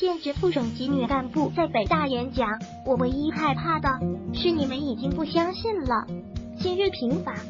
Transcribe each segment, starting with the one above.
限制副省级女干部在北大演讲。我唯一害怕的是你们已经不相信了。今日评法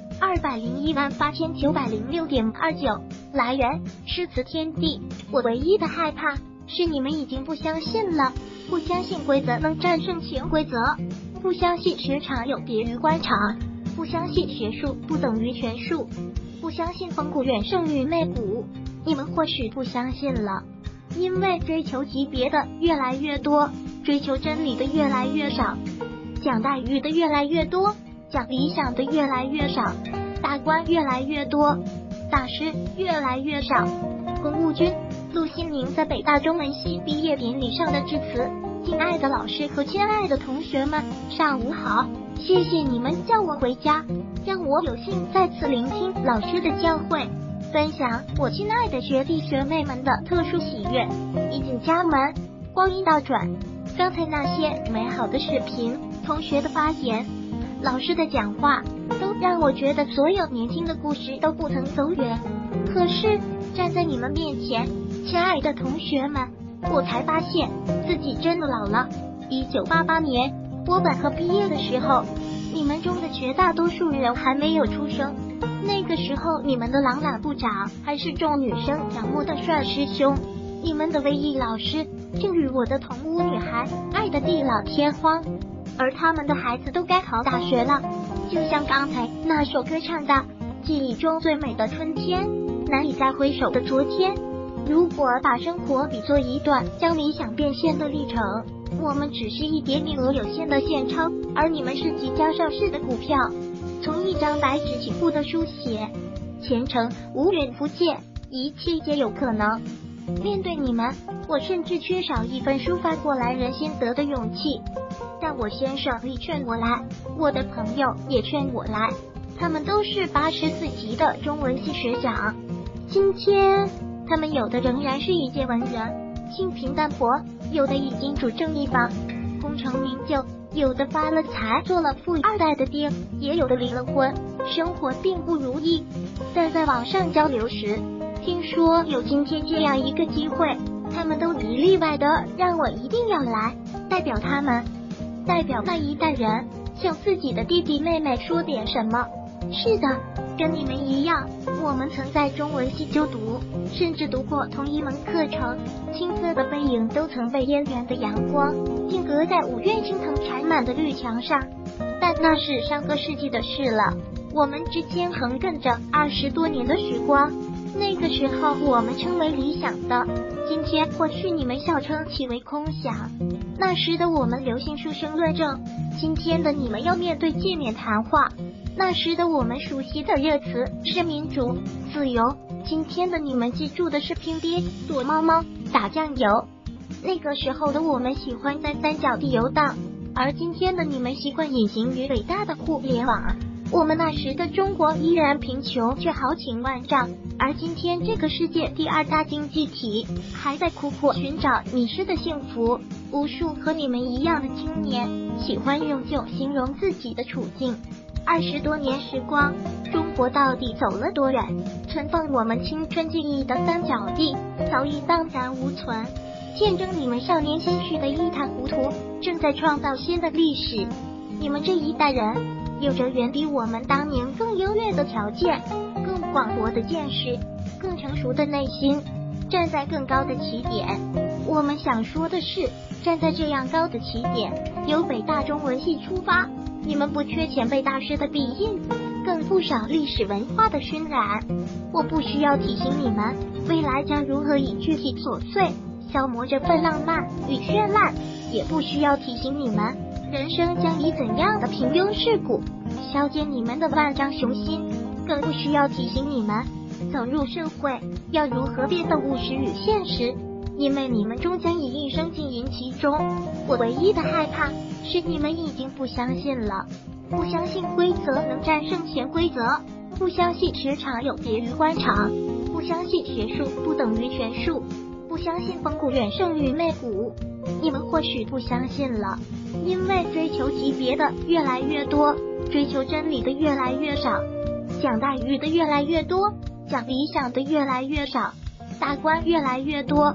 2018906.29，来源诗词天地。我唯一的害怕是你们已经不相信了，不相信规则能战胜潜规则，不相信职场有别于官场，不相信学术不等于权术，不相信风骨远胜于媚骨。你们或许不相信了，因为追求级别的越来越多，追求真理的越来越少，讲待遇的越来越多，讲理想的越来越少，大官越来越多，大师越来越少。公务军陆心宁在北大中文系毕业典礼上的致辞：敬爱的老师和亲爱的同学们，上午好！谢谢你们叫我回家，让我有幸再次聆听老师的教诲，分享我亲爱的学弟学妹们的特殊喜悦。一进家门，光阴倒转，刚才那些美好的视频、同学的发言、老师的讲话，都让我觉得所有年轻的故事都不曾走远。可是站在你们面前，亲爱的同学们，我才发现自己真的老了。1988年我本科毕业的时候，你们中的绝大多数人还没有出生。那个时候，你们的朗朗部长还是众女生仰慕的帅师兄，你们的唯一老师正与我的同屋女孩爱得地老天荒，而他们的孩子都该考大学了。就像刚才那首歌唱的，记忆中最美的春天，难以再回首的昨天。如果把生活比作一段将理想变现的历程，我们只是一叠名额有限的现钞，而你们是即将上市的股票。从一张白纸起步的书写，前程无远弗届，一切皆有可能。面对你们，我甚至缺少一份抒发过来人心得的勇气。但我先生力劝我来，我的朋友也劝我来，他们都是84级的中文系学长。今天他们有的仍然是一介文人，清贫淡泊，有的已经主政一方，功成名就，有的发了财做了富二代的爹，也有的离了婚，生活并不如意。但在网上交流时，听说有今天这样一个机会，他们都一例外的让我一定要来，代表他们，代表那一代人，向自己的弟弟妹妹说点什么。是的，跟你们一样，我们曾在中文系就读，甚至读过同一门课程，青涩的背影都曾被嫣然的阳光定格在五院星藤缠满的绿墙上。但那是上个世纪的事了，我们之间横亘着20多年的时光。那个时候我们称为理想的，今天或许你们笑称其为空想。那时的我们流行书生论证，今天的你们要面对界面谈话。那时的我们熟悉的热词是民主、自由，今天的你们记住的是拼爹、躲猫猫、打酱油。那个时候的我们喜欢在三角地游荡，而今天的你们习惯隐形于伟大的互联网。我们那时的中国依然贫穷却豪情万丈，而今天这个世界第2大经济体还在苦苦寻找迷失的幸福。无数和你们一样的青年喜欢用旧形容自己的处境。20多年时光，中国到底走了多远？存放我们青春记忆的三角地早已荡然无存，见证你们少年心绪的一塌糊涂，正在创造新的历史。你们这一代人有着远比我们当年更优越的条件，更广博的见识，更成熟的内心，站在更高的起点。我们想说的是，站在这样高的起点，由北大中文系出发，你们不缺前辈大师的笔印，更不少历史文化的熏染。我不需要提醒你们，未来将如何以具体琐碎消磨这份浪漫与绚烂，也不需要提醒你们，人生将以怎样的平庸世故消减你们的万丈雄心，更不需要提醒你们，走入社会要如何变得务实与现实，因为你们终将以一生浸淫其中。我唯一的害怕是你们已经不相信了，不相信规则能战胜潜规则，不相信职场有别于官场，不相信学术不等于权术，不相信风骨远胜于媚骨。你们或许不相信了，因为追求级别的越来越多，追求真理的越来越少，讲待遇的越来越多，讲理想的越来越少，大官越来越多，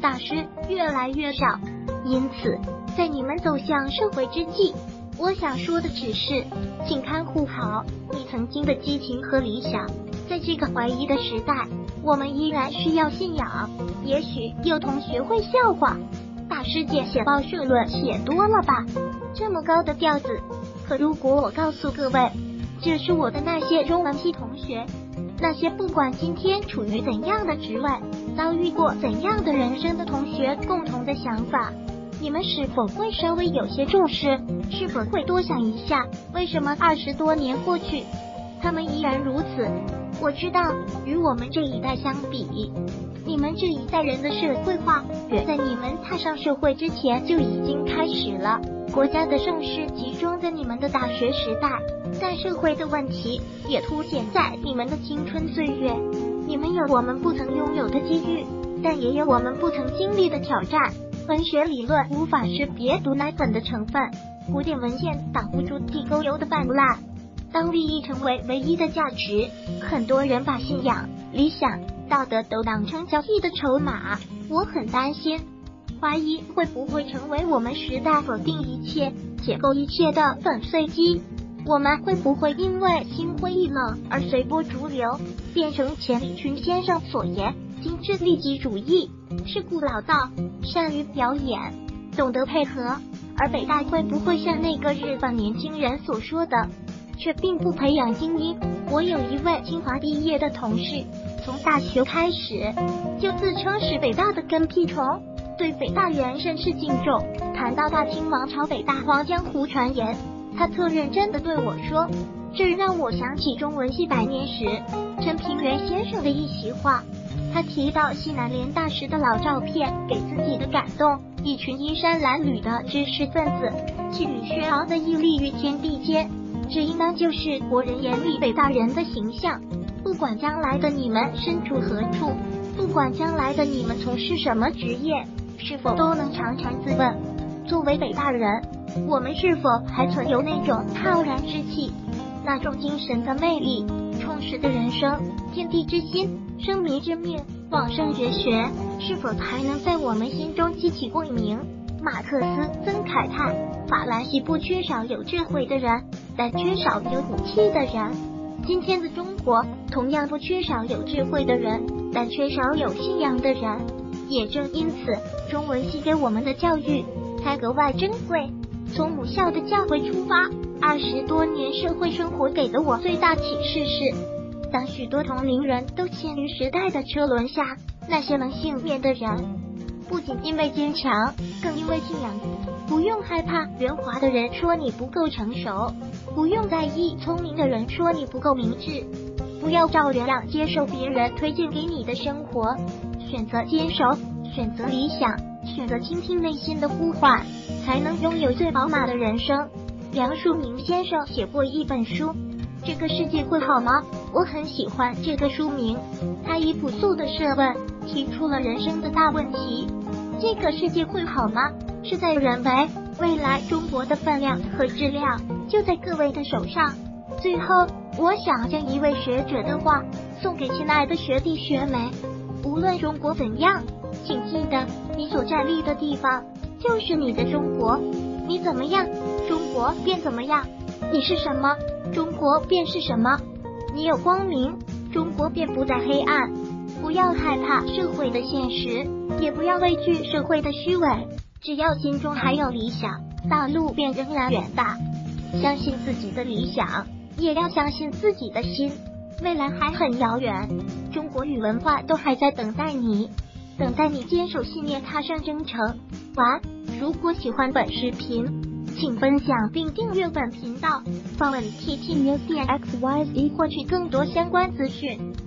大师越来越少。因此，在你们走向社会之际，我想说的只是，请看护好你曾经的激情和理想。在这个怀疑的时代，我们依然需要信仰。也许有同学会笑话，大师姐写报社论写多了吧，这么高的调子。可如果我告诉各位，这是我的那些中文系同学，那些不管今天处于怎样的职位，遭遇过怎样的人生的同学共同的想法，你们是否会稍微有些重视？是否会多想一下，为什么20多年过去，他们依然如此？我知道，与我们这一代相比，你们这一代人的社会化远在你们踏上社会之前就已经开始了。国家的盛世集中在你们的大学时代，但社会的问题也凸显在你们的青春岁月。你们有我们不曾拥有的机遇，但也有我们不曾经历的挑战。文学理论无法识别毒奶粉的成分，古典文献挡不住地沟油的泛滥。当利益成为唯一的价值，很多人把信仰、理想、道德都当成交易的筹码。我很担心，怀疑会不会成为我们时代否定一切、解构一切的粉碎机。我们会不会因为心灰意冷而随波逐流，变成钱理群先生所言，精致利己主义，世故老道，善于表演，懂得配合？而北大会不会像那个日本年轻人所说的，却并不培养精英？我有一位清华毕业的同事，从大学开始就自称是北大的跟屁虫，对北大人甚是敬重。谈到大清王朝北大荒江湖传言，他特认真地对我说，这让我想起中文系百年时陈平原先生的一席话。他提到西南联大时的老照片给自己的感动，一群衣衫褴褛的知识分子，气宇轩昂的屹立于天地间，这应当就是国人眼里北大人的形象。不管将来的你们身处何处，不管将来的你们从事什么职业，是否都能常常自问，作为北大人，我们是否还存有那种浩然之气，那种精神的魅力，充实的人生，天地之心，生民之命，往圣绝学，是否还能在我们心中激起共鸣？马克思曾慨叹，法兰西不缺少有智慧的人，但缺少有骨气的人。今天的中国同样不缺少有智慧的人，但缺少有信仰的人。也正因此，中文系给我们的教育才格外珍贵。从母校的教诲出发，20多年社会生活给了我最大启示是，当许多同龄人都陷于时代的车轮下，那些能幸免的人，不仅因为坚强，更因为信仰。不用害怕圆滑的人说你不够成熟，不用在意聪明的人说你不够明智，不要照样接受别人推荐给你的生活，选择坚守，选择理想，选择倾听内心的呼唤，才能拥有最饱满的人生。梁漱溟先生写过一本书，这个世界会好吗？我很喜欢这个书名，他以朴素的设问提出了人生的大问题。这个世界会好吗？是在人为，未来中国的分量和质量就在各位的手上。最后，我想将一位学者的话送给亲爱的学弟学妹，无论中国怎样，请记得你所站立的地方就是你的中国，你怎么样，中国便怎么样，你是什么，中国便是什么。你有光明，中国便不再黑暗。不要害怕社会的现实，也不要畏惧社会的虚伪，只要心中还有理想，道路便仍然远大。相信自己的理想，也要相信自己的心，未来还很遥远，中国与文化都还在等待你，等待你坚守信念，踏上征程。晚安。如果喜欢本视频，请分享并订阅本频道，访问 TT News 点 XYZ 获取更多相关资讯。